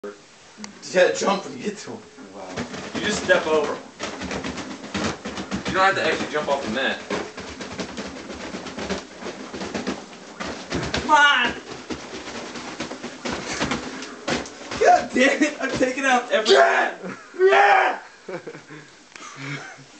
You gotta jump when you get to him. Wow. You just step over him. You don't have to actually jump off the mat. Come on! God damn it! I'm taking out every... Yeah!